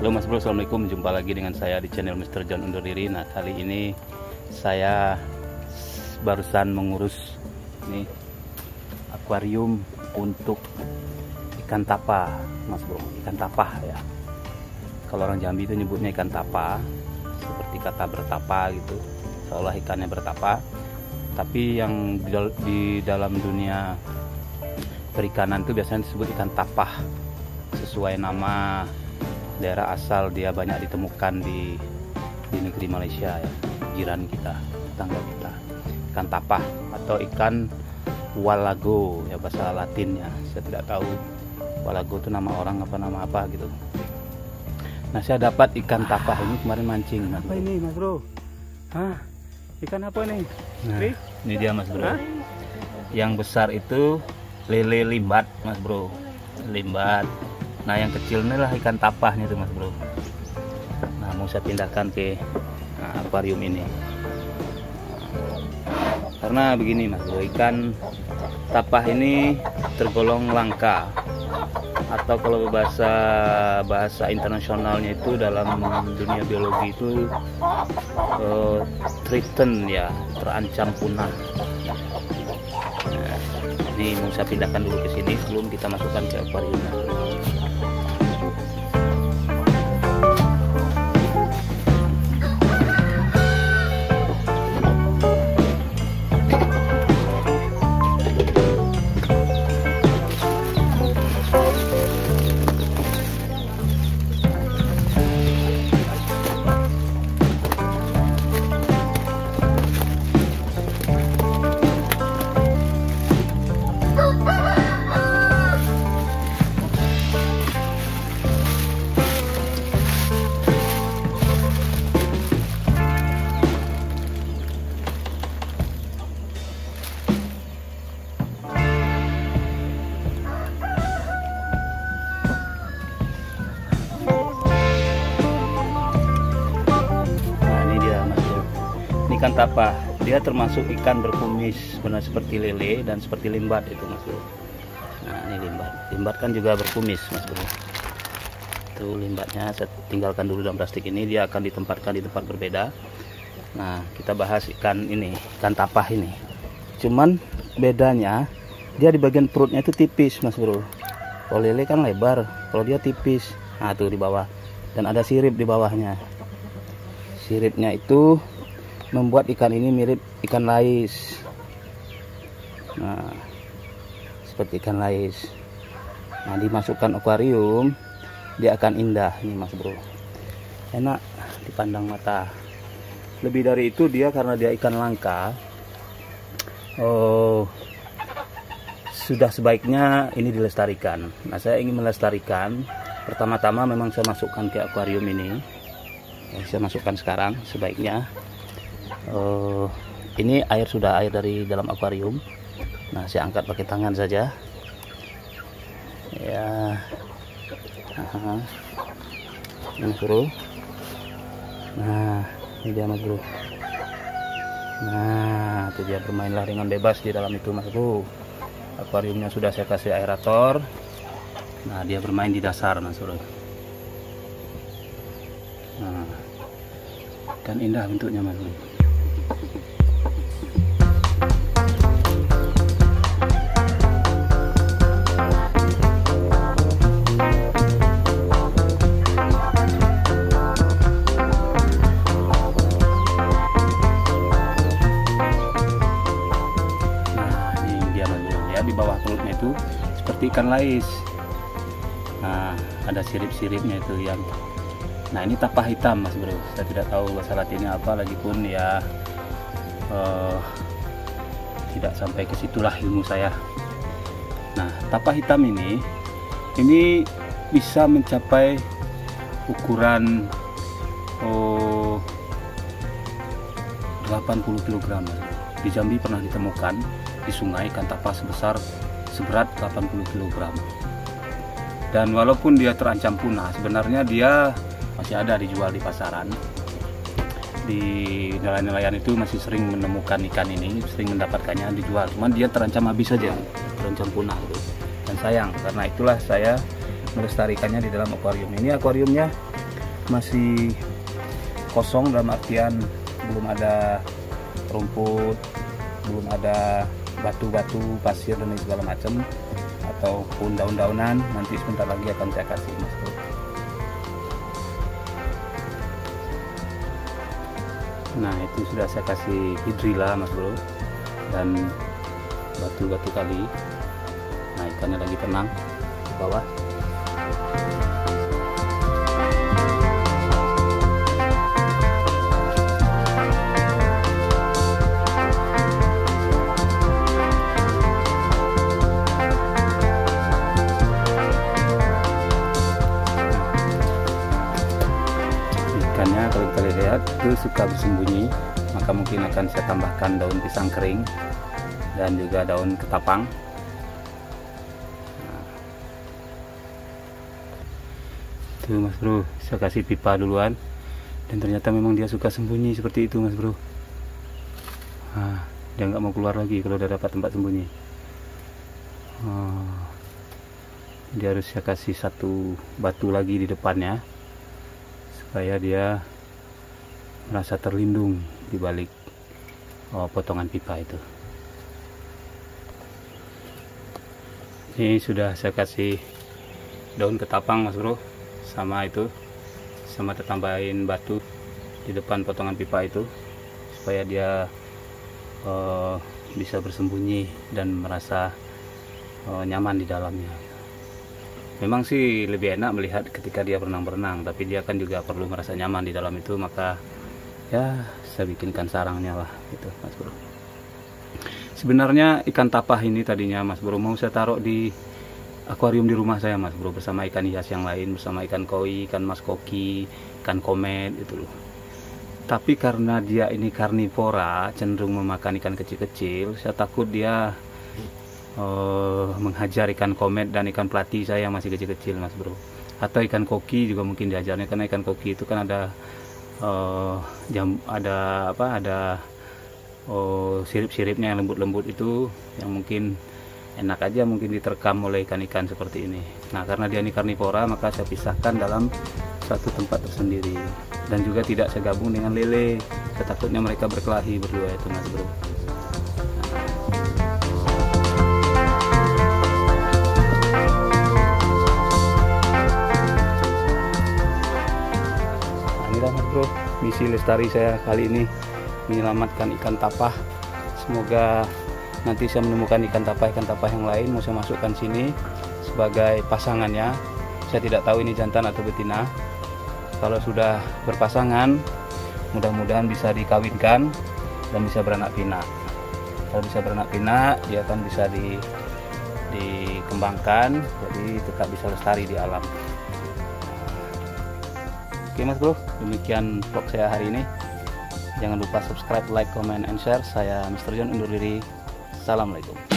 Halo Mas Bro, Assalamualaikum. Jumpa lagi dengan saya di channel Mr. John undur diri. Nah, kali ini saya barusan mengurus ini akuarium untuk ikan tapa, Mas Bro. Ikan tapa ya. Kalau orang Jambi itu nyebutnya ikan tapa, seperti kata bertapa gitu. Seolah ikannya bertapa. Tapi yang di dalam dunia perikanan itu biasanya disebut ikan tapah, sesuai nama daerah asal dia banyak ditemukan di negeri Malaysia ya, jiran kita, tetangga kita. Ikan tapah atau ikan walago ya bahasa Latinnya. Saya tidak tahu walago itu nama orang apa nama apa gitu. Nah, saya dapat ikan tapah ini kemarin mancing. Apa ini, Mas Bro? Hah? Ikan apa nih? Nah, ini dia, Mas Bro. Yang besar itu lele limbat, Mas Bro. Limbat. Nah, yang kecil ini lah ikan tapahnya tuh, Mas Bro. Nah, mau saya pindahkan ke akuarium ini. Karena begini, Mas Bro, ikan tapah ini tergolong langka, atau kalau bahasa internasionalnya itu dalam dunia biologi itu threatened ya, terancam punah. Nah, ini mau saya pindahkan dulu ke sini sebelum kita masukkan ke akuariumnya. Ikan tapah, dia termasuk ikan berkumis, benar seperti lele dan seperti limbat itu, Mas Bro. Nah, ini limbat. Limbat kan juga berkumis, Mas Bro. Itu limbatnya, saya tinggalkan dulu dalam plastik ini, dia akan ditempatkan di tempat berbeda. Nah, kita bahas ikan ini, ikan tapah ini. Cuman bedanya, dia di bagian perutnya itu tipis, Mas Bro. Kalau lele kan lebar, kalau dia tipis. Nah, tuh di bawah. Dan ada sirip di bawahnya. Siripnya itu membuat ikan ini mirip ikan lais. Nah, seperti ikan lais. Nah, dimasukkan akuarium, dia akan indah ini, Mas Bro. Enak dipandang mata. Lebih dari itu, dia karena dia ikan langka, sudah sebaiknya ini dilestarikan. Nah, saya ingin melestarikan. Pertama-tama memang saya masukkan ke akuarium ini. Saya masukkan sekarang sebaiknya. Ini sudah air dari dalam akuarium. Nah, saya angkat pakai tangan saja ya. Ini Mas Bro. Nah, ini dia, Mas Bro. Nah, itu dia, bermainlah dengan bebas di dalam itu, Mas Bro. Akuariumnya sudah saya kasih aerator. Nah, dia bermain di dasar, Mas Bro. Nah, kan indah bentuknya, Mas Bro. Di bawah perutnya itu seperti ikan lais. Nah, ada sirip-siripnya itu yang. Nah, ini tapah hitam, Mas Bro. Saya tidak tahu bahasa Latinnya apa, lagipun ya tidak sampai ke situlah ilmu saya. Nah, tapah hitam ini bisa mencapai ukuran 80 kg. Di Jambi pernah ditemukan di sungai ikan tapah seberat 80 kg. Dan walaupun dia terancam punah, sebenarnya dia masih ada dijual di pasaran. Di nelayan-nelayan itu masih sering menemukan ikan ini, sering mendapatkannya dijual. Cuman dia terancam habis saja, terancam punah gitu. Dan sayang, karena itulah saya melestarikannya di dalam akuarium. Ini akuariumnya masih kosong, dalam artian belum ada rumput, belum ada batu-batu, pasir dan segala macam, ataupun daun-daunan. Nanti sebentar lagi akan saya kasih, Mas Bro. Nah, itu sudah saya kasih hidrilla, Mas Bro, dan batu-batu kali. Nah, ikannya lagi tenang di bawah. Ikannya kalau kita lihat itu suka bersembunyi, maka mungkin akan saya tambahkan daun pisang kering dan juga daun ketapang. Nah, tuh Mas Bro, saya kasih pipa duluan, dan ternyata memang dia suka sembunyi seperti itu, Mas Bro. Nah, dia nggak mau keluar lagi kalau udah dapat tempat sembunyi. Dia harus saya kasih satu batu lagi di depannya supaya dia merasa terlindung di balik potongan pipa itu. Ini sudah saya kasih daun ketapang, Mas Bro, sama itu, sama tambahin batu di depan potongan pipa itu supaya dia bisa bersembunyi dan merasa nyaman di dalamnya. Memang sih lebih enak melihat ketika dia berenang-berenang, tapi dia kan juga perlu merasa nyaman di dalam itu, maka ya saya bikinkan sarangnya lah gitu, Mas Bro. Sebenarnya ikan tapah ini tadinya, Mas Bro, mau saya taruh di akuarium di rumah saya, Mas Bro, bersama ikan hias yang lain, bersama ikan koi, ikan mas koki, ikan komet itu loh. Tapi karena dia ini karnivora, cenderung memakan ikan kecil-kecil, saya takut dia menghajar ikan komet dan ikan pelati saya yang masih kecil-kecil, Mas Bro. Atau ikan koki juga mungkin diajarnya, karena ikan koki itu kan ada sirip-siripnya yang lembut-lembut itu, yang mungkin enak aja mungkin diterkam oleh ikan-ikan seperti ini. Nah, karena dia ini karnivora, maka saya pisahkan dalam satu tempat tersendiri, dan juga tidak saya gabung dengan lele. Saya takutnya mereka berkelahi berdua itu, Mas Bro. Mas Bro, misi lestari saya kali ini menyelamatkan ikan tapah. Semoga nanti saya menemukan ikan tapah yang lain, mau saya masukkan sini sebagai pasangannya. Saya tidak tahu ini jantan atau betina. Kalau sudah berpasangan, mudah-mudahan bisa dikawinkan dan bisa beranak pinak. Kalau bisa beranak pinak, dia akan bisa dikembangkan, jadi tetap bisa lestari di alam. Oke Mas Bro, demikian vlog saya hari ini. Jangan lupa subscribe, like, comment, and share. Saya Mr. John undur diri. Assalamualaikum.